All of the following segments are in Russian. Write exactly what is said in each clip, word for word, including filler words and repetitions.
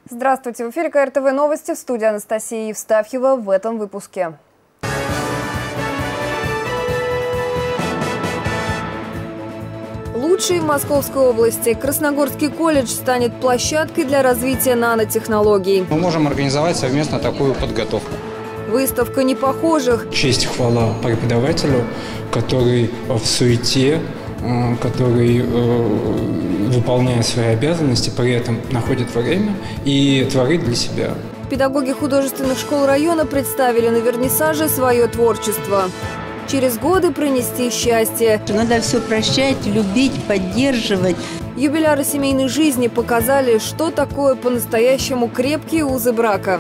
Здравствуйте, в эфире ка эр тэ вэ новости, в студии Анастасия Евстафьева в этом выпуске. Лучший в Московской области. Красногорский колледж станет площадкой для развития нанотехнологий. Мы можем организовать совместно такую подготовку. Выставка непохожих. Честь и хвала преподавателю, который в суете, который э, выполняет свои обязанности, при этом находит время и творит для себя. Педагоги художественных школ района представили на вернисаже свое творчество. Через годы принести счастье. Надо все прощать, любить, поддерживать. Юбиляры семейной жизни показали, что такое по-настоящему крепкие узы брака.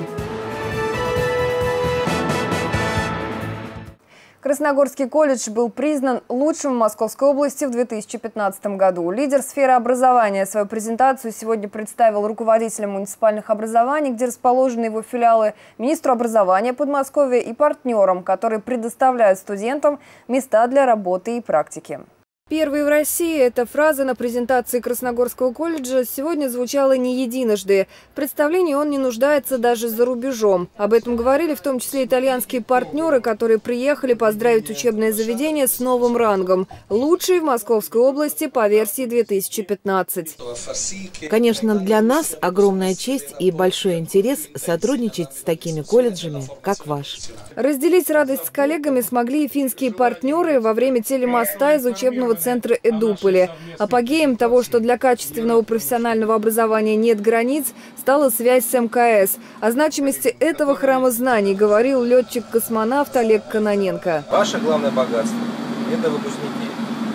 Красногорский колледж был признан лучшим в Московской области в две тысячи пятнадцатом году. Лидер сферы образования свою презентацию сегодня представил руководителям муниципальных образований, где расположены его филиалы, министру образования Подмосковья и партнерам, которые предоставляют студентам места для работы и практики. Первый в России – эта фраза на презентации Красногорского колледжа сегодня звучала не единожды. В представлении он не нуждается даже за рубежом. Об этом говорили в том числе итальянские партнеры, которые приехали поздравить учебное заведение с новым рангом. Лучший в Московской области по версии две тысячи пятнадцать. Конечно, для нас огромная честь и большой интерес сотрудничать с такими колледжами, как ваш. Разделить радость с коллегами смогли и финские партнеры во время телемоста из учебного центра Эдуполи. Апогеем того, что для качественного профессионального образования нет границ, стала связь с эм ка эс. О значимости этого храма знаний говорил летчик-космонавт Олег Кононенко. Ваше главное богатство – это выпускники.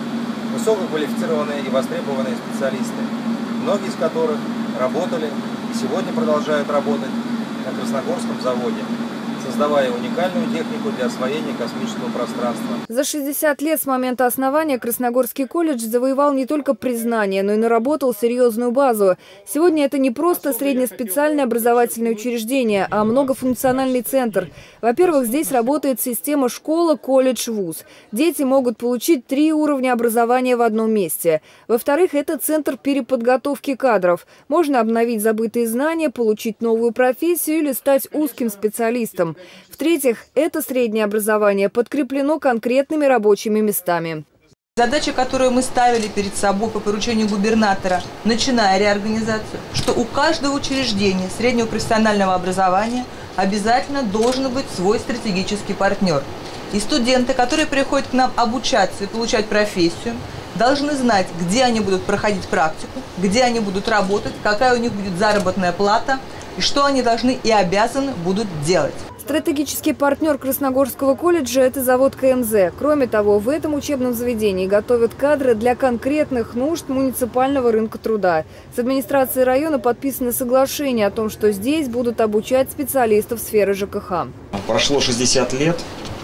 Высококвалифицированные и востребованные специалисты, многие из которых работали и сегодня продолжают работать на Красногорском заводе, создавая уникальную технику для освоения космического пространства. За шестьдесят лет с момента основания Красногорский колледж завоевал не только признание, но и наработал серьезную базу. Сегодня это не просто среднеспециальное образовательное учреждение, а многофункциональный центр. Во-первых, здесь работает система школа, колледж, вуз. Дети могут получить три уровня образования в одном месте. Во-вторых, это центр переподготовки кадров. Можно обновить забытые знания, получить новую профессию или стать узким специалистом. В-третьих, это среднее образование подкреплено конкретными рабочими местами. Задача, которую мы ставили перед собой по поручению губернатора, начиная реорганизацию, что у каждого учреждения среднего профессионального образования обязательно должен быть свой стратегический партнер. И студенты, которые приходят к нам обучаться и получать профессию, должны знать, где они будут проходить практику, где они будут работать, какая у них будет заработная плата и что они должны и обязаны будут делать. Стратегический партнер Красногорского колледжа – это завод ка эм зэ. Кроме того, в этом учебном заведении готовят кадры для конкретных нужд муниципального рынка труда. С администрацией района подписано соглашение о том, что здесь будут обучать специалистов сферы жэ ка ха. Прошло шестьдесят лет,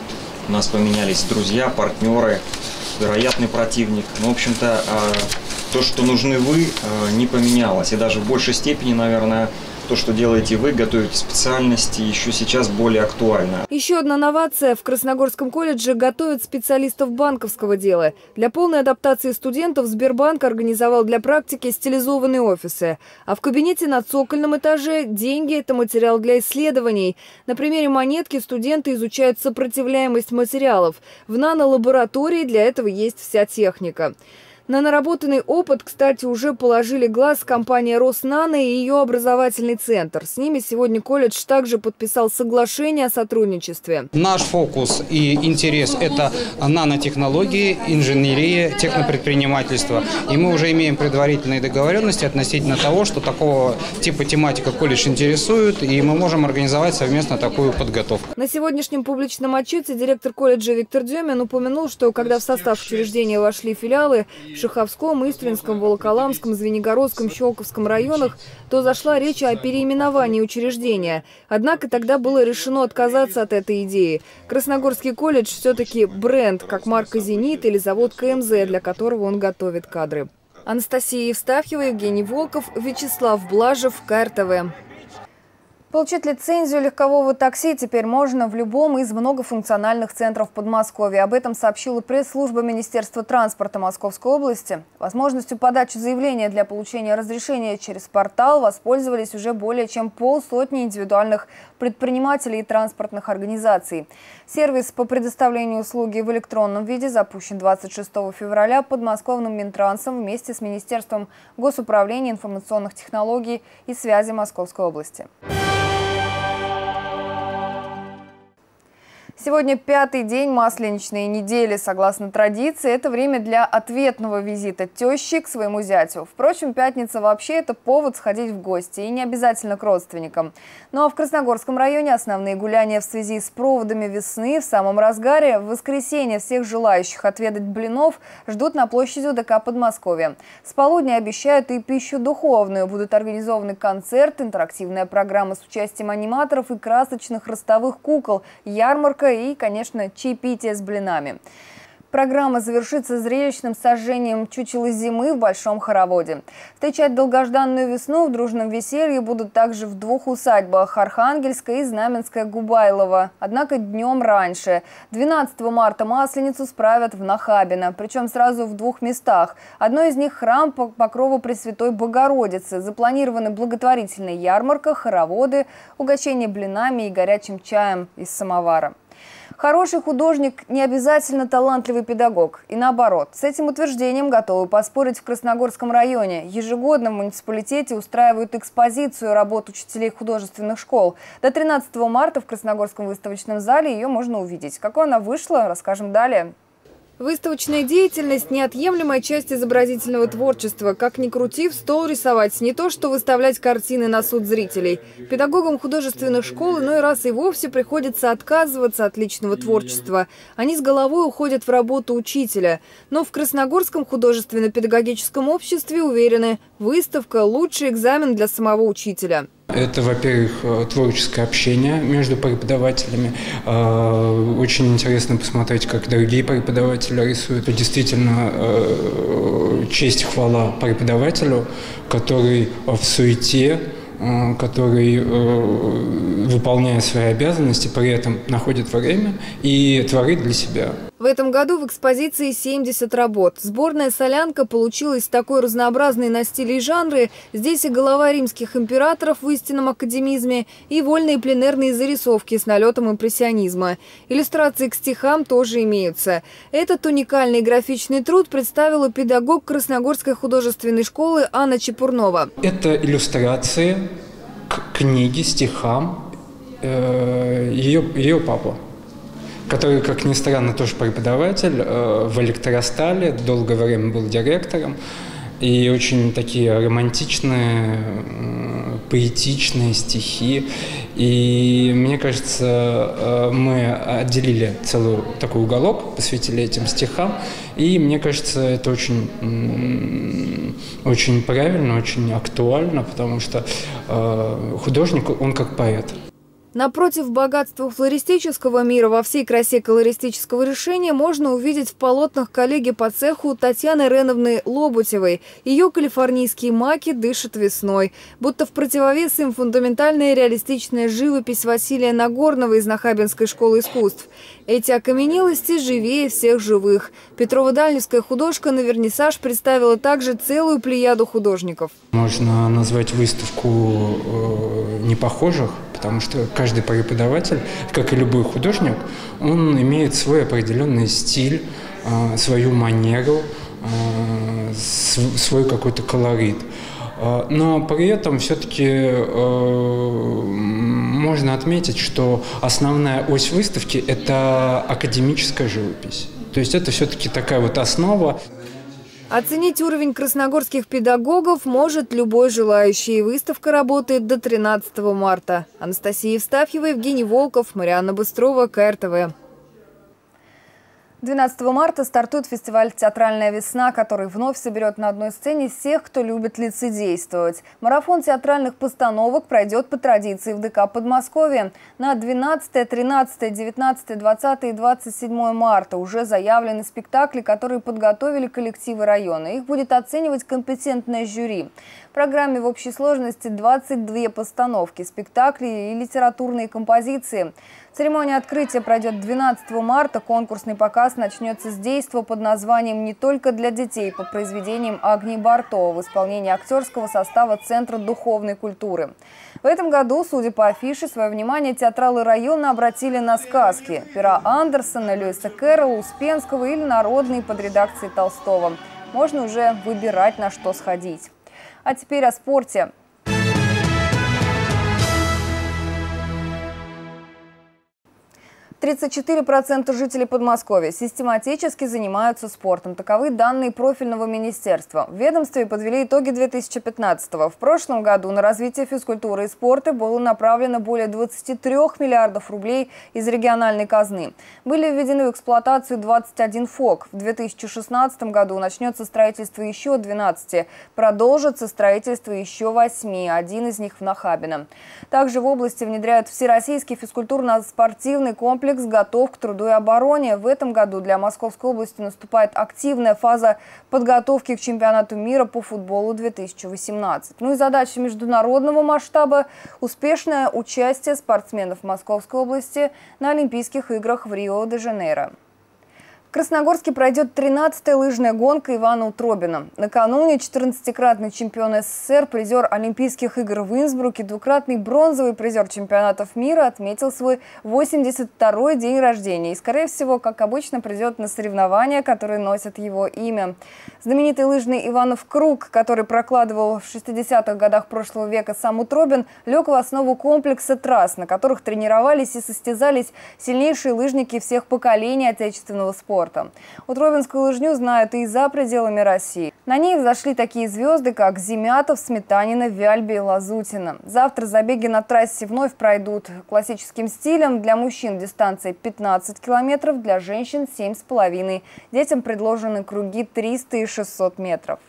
у нас поменялись друзья, партнеры, вероятный противник. Но, в общем-то, то, что нужны вы, не поменялось. И даже в большей степени, наверное, то, что делаете вы, готовите специальности, еще сейчас более актуально. Еще одна новация. В Красногорском колледже готовят специалистов банковского дела. Для полной адаптации студентов Сбербанк организовал для практики стилизованные офисы. А в кабинете на цокольном этаже деньги – это материал для исследований. На примере монетки студенты изучают сопротивляемость материалов. В нанолаборатории для этого есть вся техника. На наработанный опыт, кстати, уже положили глаз компания «Роснано» и ее образовательный центр. С ними сегодня колледж также подписал соглашение о сотрудничестве. Наш фокус и интерес – это нанотехнологии, инженерия, технопредпринимательство. И мы уже имеем предварительные договоренности относительно того, что такого типа тематика колледж интересует, и мы можем организовать совместно такую подготовку. На сегодняшнем публичном отчете директор колледжа Виктор Демин упомянул, что когда в состав учреждения вошли филиалы в Шаховском, Истринском, Волоколамском, Звенигородском, Щелковском районах, то зашла речь о переименовании учреждения. Однако тогда было решено отказаться от этой идеи. Красногорский колледж все-таки бренд, как марка «Зенит» или завод ка эм зэ, для которого он готовит кадры. Анастасия Евстафьева, Евгений Волков, Вячеслав Блажев, ка эр тэ вэ. Получить лицензию легкового такси теперь можно в любом из многофункциональных центров Подмосковья. Об этом сообщила пресс-служба Министерства транспорта Московской области. Возможностью подачи заявления для получения разрешения через портал воспользовались уже более чем полсотни индивидуальных предпринимателей и транспортных организаций. Сервис по предоставлению услуги в электронном виде запущен двадцать шестого февраля подмосковным Минтрансом вместе с Министерством госуправления информационных технологий и связи Московской области. Сегодня пятый день масленичной недели. Согласно традиции, это время для ответного визита тещи к своему зятю. Впрочем, пятница вообще это повод сходить в гости, и не обязательно к родственникам. Ну а в Красногорском районе основные гуляния в связи с проводами весны в самом разгаре. В воскресенье всех желающих отведать блинов ждут на площади УДК Подмосковья. С полудня обещают и пищу духовную. Будут организованы концерт, интерактивная программа с участием аниматоров и красочных ростовых кукол, ярмарка и, конечно, чаепитие с блинами. Программа завершится зрелищным сожжением чучела зимы в Большом хороводе. Встречать долгожданную весну в дружном веселье будут также в двух усадьбах – Архангельская и Знаменская Губайлова. Однако днем раньше. двенадцатого марта Масленицу справят в Нахабино, причем сразу в двух местах. Одно из них – храм Покрова Пресвятой Богородицы. Запланированы благотворительная ярмарка, хороводы, угощение блинами и горячим чаем из самовара. Хороший художник не обязательно талантливый педагог. И наоборот. С этим утверждением готовы поспорить в Красногорском районе. Ежегодно в муниципалитете устраивают экспозицию работ учителей художественных школ. До тринадцатого марта в Красногорском выставочном зале ее можно увидеть. Какой она вышла, расскажем далее. Выставочная деятельность – неотъемлемая часть изобразительного творчества. Как ни крути, в стол рисовать, не то что выставлять картины на суд зрителей. Педагогам художественных школ иной раз и вовсе приходится отказываться от личного творчества. Они с головой уходят в работу учителя. Но в Красногорском художественно-педагогическом обществе уверены – выставка – лучший экзамен для самого учителя. Это, во-первых, творческое общение между преподавателями. Очень интересно посмотреть, как другие преподаватели рисуют. Действительно, честь и хвала преподавателю, который в суете, который, выполняя свои обязанности, при этом находит время и творит для себя. В этом году в экспозиции семьдесят работ. Сборная солянка получилась такой разнообразной на стили и жанры. Здесь и голова римских императоров в истинном академизме, и вольные пленерные зарисовки с налетом импрессионизма. Иллюстрации к стихам тоже имеются. Этот уникальный графичный труд представила педагог Красногорской художественной школы Анна Чепурнова. Это иллюстрации к книге, стихам э, ее, ее папы, который, как ни странно, тоже преподаватель э, в электростале, долгое время был директором. И очень такие романтичные, э, поэтичные стихи. И мне кажется, э, мы отделили целый такой уголок, посвятили этим стихам. И мне кажется, это очень, э, очень правильно, очень актуально, потому что э, художник, он как поэт. Напротив богатства флористического мира во всей красе колористического решения можно увидеть в полотнах коллеги по цеху Татьяны Реновны Лоботевой. Ее калифорнийские маки дышат весной. Будто в противовес им фундаментальная реалистичная живопись Василия Нагорного из Нахабинской школы искусств. Эти окаменелости живее всех живых. Петрово-Дальневская художка на вернисаж представила также целую плеяду художников. Можно назвать выставку э, непохожих, потому что каждый преподаватель, как и любой художник, он имеет свой определенный стиль, э, свою манеру, э, свой какой-то колорит. Но при этом все-таки э, можно отметить, что основная ось выставки – это академическая живопись. То есть это все-таки такая вот основа. Оценить уровень красногорских педагогов может любой желающий. Выставка работает до тринадцатого марта. Анастасия Евстафьева, Евгений Волков, Марианна Быстрова, ка эр тэ вэ. двенадцатого марта стартует фестиваль «Театральная весна», который вновь соберет на одной сцене всех, кто любит лицедействовать. Марафон театральных постановок пройдет по традиции в ДК Подмосковья. На двенадцатое, тринадцатое, девятнадцатое, двадцатое и двадцать седьмое марта уже заявлены спектакли, которые подготовили коллективы района. Их будет оценивать компетентное жюри. В программе в общей сложности двадцать две постановки, спектакли и литературные композиции. Церемония открытия пройдет двенадцатого марта. Конкурсный показ начнется с действа под названием «Не только для детей» по произведениям Агнии Бартова в исполнении актерского состава Центра духовной культуры. В этом году, судя по афише, свое внимание театралы района обратили на сказки пера Андерсона, Льюиса Кэрролла, Успенского или народные под редакцией Толстого. Можно уже выбирать, на что сходить. А теперь о спорте. тридцать четыре процента жителей Подмосковья систематически занимаются спортом. Таковы данные профильного министерства. В ведомстве подвели итоги две тысячи пятнадцатого. В прошлом году на развитие физкультуры и спорта было направлено более двадцати трёх миллиардов рублей из региональной казны. Были введены в эксплуатацию двадцать один ФОК. В две тысячи шестнадцатом году начнется строительство еще двенадцати. Продолжится строительство еще восьми, один из них в Нахабино. Также в области внедряют всероссийский физкультурно-спортивный комплекс «Готов к труду и обороне». В этом году для Московской области наступает активная фаза подготовки к чемпионату мира по футболу две тысячи восемнадцать. Ну и задача международного масштаба – успешное участие спортсменов Московской области на Олимпийских играх в Рио-де-Жанейро. В Красногорске пройдет тринадцатая лыжная гонка Ивана Утробина. Накануне четырнадцатикратный чемпион СССР, призер Олимпийских игр в Инсбруке, двукратный бронзовый призер чемпионатов мира отметил свой восемьдесят второй день рождения и, скорее всего, как обычно, придет на соревнования, которые носят его имя. Знаменитый лыжный Иванов круг, который прокладывал в шестидесятых годах прошлого века сам Утробин, лег в основу комплекса трасс, на которых тренировались и состязались сильнейшие лыжники всех поколений отечественного спорта. Утробинскую лыжню знают и за пределами России. На ней взошли такие звезды, как Зимятов, Сметанина, Вяльби и Лазутина. Завтра забеги на трассе вновь пройдут классическим стилем. Для мужчин дистанция пятнадцать километров, для женщин семь с половиной. Детям предложены круги триста и шестьсот метров.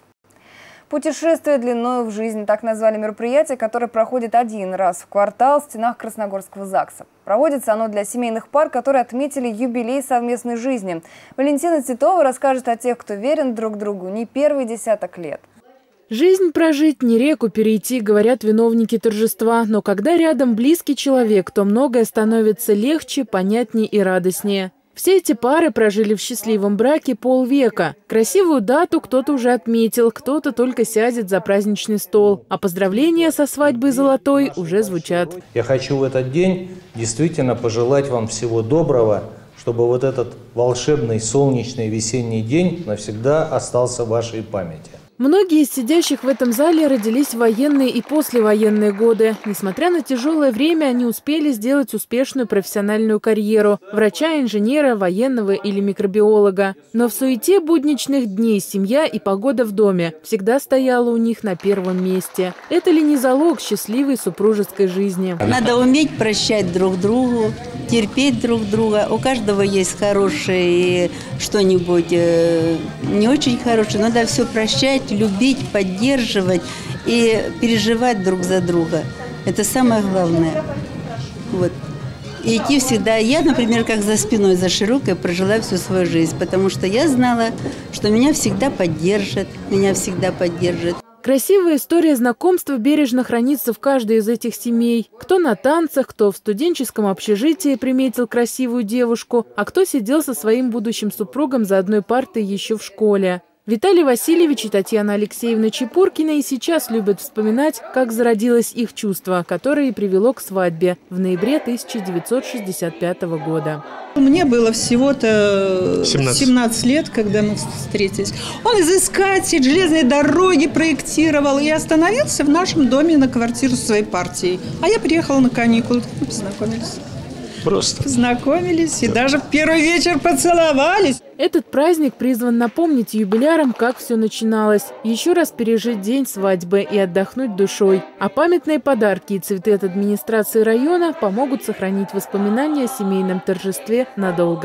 Путешествие длиною в жизнь – так назвали мероприятие, которое проходит один раз в квартал в стенах Красногорского ЗАГСа. Проводится оно для семейных пар, которые отметили юбилей совместной жизни. Валентина Титова расскажет о тех, кто верен друг другу не первый десяток лет. Жизнь прожить, не реку перейти, говорят виновники торжества. Но когда рядом близкий человек, то многое становится легче, понятнее и радостнее. Все эти пары прожили в счастливом браке полвека. Красивую дату кто-то уже отметил, кто-то только сядет за праздничный стол. А поздравления со свадьбой золотой уже звучат. Я хочу в этот день действительно пожелать вам всего доброго, чтобы вот этот волшебный солнечный весенний день навсегда остался в вашей памяти. Многие из сидящих в этом зале родились в военные и послевоенные годы. Несмотря на тяжелое время, они успели сделать успешную профессиональную карьеру – врача, инженера, военного или микробиолога. Но в суете будничных дней семья и погода в доме всегда стояла у них на первом месте. Это ли не залог счастливой супружеской жизни? Надо уметь прощать друг другу, терпеть друг друга. У каждого есть хорошее что-нибудь не очень хорошее. Надо все прощать, любить, поддерживать и переживать друг за друга. Это самое главное. Вот. И идти всегда. Я, например, как за спиной, за широкой, прожила всю свою жизнь, потому что я знала, что меня всегда поддержат, меня всегда поддержат. Красивая история знакомства бережно хранится в каждой из этих семей. Кто на танцах, кто в студенческом общежитии приметил красивую девушку, а кто сидел со своим будущим супругом за одной партой еще в школе. Виталий Васильевич и Татьяна Алексеевна Чепуркина и сейчас любят вспоминать, как зародилось их чувство, которое и привело к свадьбе в ноябре тысяча девятьсот шестьдесят пятого года. Мне было всего-то семнадцать лет, когда мы встретились. Он изыскатель, железные дороги проектировал и остановился в нашем доме на квартиру своей партии. А я приехала на каникулы, мы познакомились. Просто. Познакомились и даже в первый вечер поцеловались. Этот праздник призван напомнить юбилярам, как все начиналось. Еще раз пережить день свадьбы и отдохнуть душой. А памятные подарки и цветы от администрации района помогут сохранить воспоминания о семейном торжестве надолго.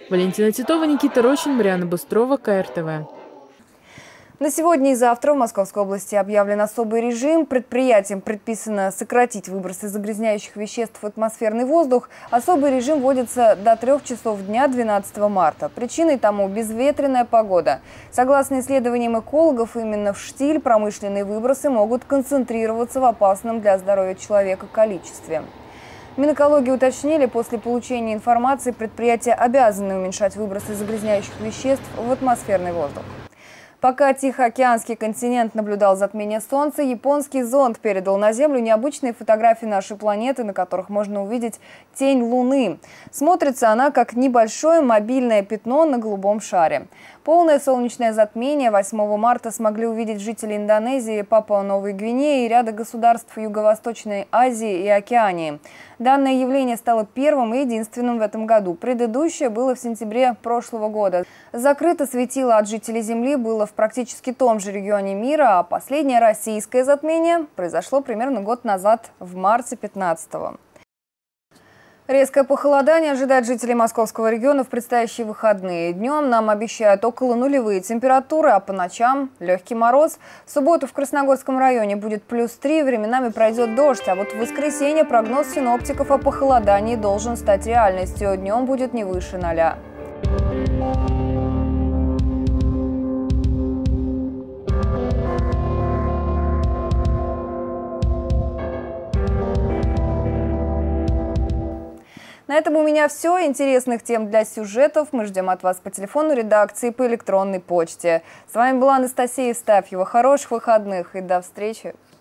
Валентина Титова, Никита Рощин, Марианна Быстрова, ка эр тэ вэ. На сегодня и завтра в Московской области объявлен особый режим. Предприятиям предписано сократить выбросы загрязняющих веществ в атмосферный воздух. Особый режим вводится до трех часов дня двенадцатого марта. Причиной тому безветренная погода. Согласно исследованиям экологов, именно в штиль промышленные выбросы могут концентрироваться в опасном для здоровья человека количестве. Минэкологии уточнили, после получения информации предприятия обязаны уменьшать выбросы загрязняющих веществ в атмосферный воздух. Пока Тихоокеанский континент наблюдал затмение Солнца, японский зонд передал на Землю необычные фотографии нашей планеты, на которых можно увидеть тень Луны. Смотрится она как небольшое мобильное пятно на голубом шаре. Полное солнечное затмение восьмого марта смогли увидеть жители Индонезии, Папуа-Новой Гвинеи и ряда государств Юго-Восточной Азии и Океании. Данное явление стало первым и единственным в этом году. Предыдущее было в сентябре прошлого года. Закрыто светило от жителей Земли было в практически том же регионе мира, а последнее российское затмение произошло примерно год назад, в марте пятнадцатого. Резкое похолодание ожидает жителей московского региона в предстоящие выходные. Днем нам обещают около нулевые температуры, а по ночам легкий мороз. В субботу в Красногорском районе будет плюс три, временами пройдет дождь. А вот в воскресенье прогноз синоптиков о похолодании должен стать реальностью. Днем будет не выше ноля. На этом у меня все. Интересных тем для сюжетов мы ждем от вас по телефону редакции, по электронной почте. С вами была Анастасия Евстафьева. Хороших выходных и до встречи!